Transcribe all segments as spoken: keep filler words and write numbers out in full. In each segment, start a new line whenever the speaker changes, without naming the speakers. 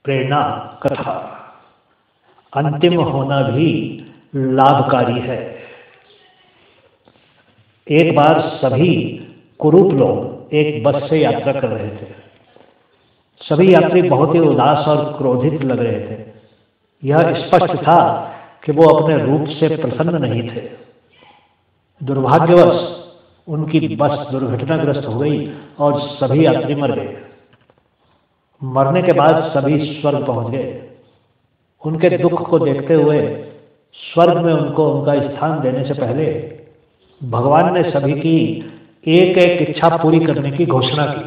प्रेरणा कथा। अंतिम होना भी लाभकारी है। एक बार सभी कुरूप लोग एक बस से यात्रा कर रहे थे। सभी यात्री बहुत ही उदास और क्रोधित लग रहे थे। यह स्पष्ट था कि वो अपने रूप से प्रसन्न नहीं थे। दुर्भाग्यवश उनकी बस दुर्घटनाग्रस्त हो गई और सभी यात्री मर गए। मरने के बाद सभी स्वर्ग पहुंच गए। उनके दुख को देखते हुए स्वर्ग में उनको उनका स्थान देने से पहले भगवान ने सभी की एक एक इच्छा पूरी करने की घोषणा की।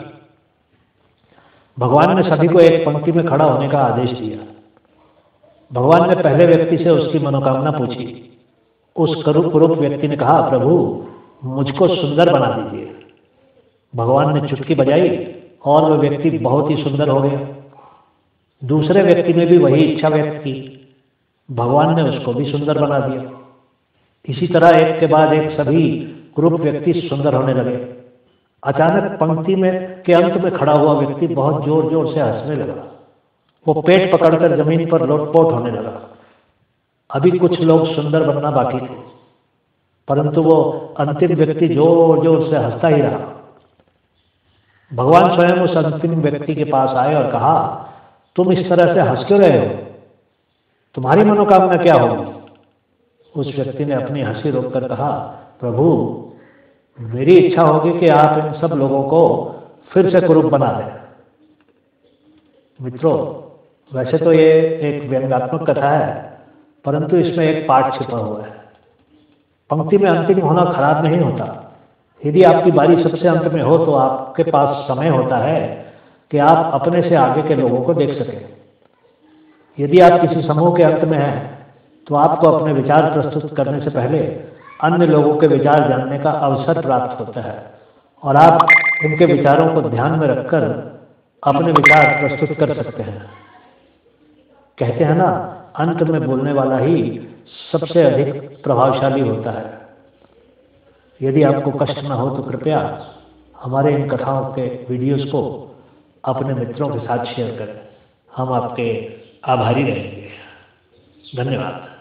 भगवान ने सभी को एक पंक्ति में खड़ा होने का आदेश दिया। भगवान ने पहले व्यक्ति से उसकी मनोकामना पूछी। उस कुरूप व्यक्ति ने कहा, प्रभु मुझको सुंदर बना दीजिए। भगवान ने चुटकी बजाई और वह व्यक्ति बहुत ही सुंदर हो गया। दूसरे व्यक्ति ने भी वही इच्छा व्यक्त की। भगवान ने उसको भी सुंदर बना दिया। इसी तरह एक के बाद एक सभी कुरूप व्यक्ति सुंदर होने लगे। अचानक पंक्ति में के अंत में खड़ा हुआ व्यक्ति बहुत जोर जोर से हंसने लगा। वो पेट पकड़कर जमीन पर लोटपोट होने लगा। अभी कुछ लोग सुंदर बनना बाकी थे, परंतु वो अंतिम व्यक्ति जोर जोर से हंसता ही रहा। भगवान स्वयं उस अंतिम व्यक्ति के पास आए और कहा, तुम इस तरह से हंस क्यों रहे हो? तुम्हारी मनोकामना क्या होगी? उस व्यक्ति ने अपनी हंसी रोककर कहा, प्रभु मेरी इच्छा होगी कि आप इन सब लोगों को फिर से कुरूप बना दें। मित्रों, वैसे तो ये एक व्यंग्यात्मक कथा है, परंतु इसमें एक पाठ छिपा हुआ है। पंक्ति में अंतिम होना खराब नहीं होता। यदि आपकी बारी सबसे अंत में हो तो आपके पास समय होता है कि आप अपने से आगे के लोगों को देख सकें। यदि आप किसी समूह के अंत में हैं तो आपको अपने विचार प्रस्तुत करने से पहले अन्य लोगों के विचार जानने का अवसर प्राप्त होता है और आप उनके विचारों को ध्यान में रखकर अपने विचार प्रस्तुत कर सकते हैं। कहते हैं ना, अंत में बोलने वाला ही सबसे अधिक प्रभावशाली होता है। यदि आपको कष्ट न हो तो कृपया हमारे इन कथाओं के वीडियोस को अपने मित्रों के साथ शेयर करें। हम आपके आभारी रहेंगे। धन्यवाद।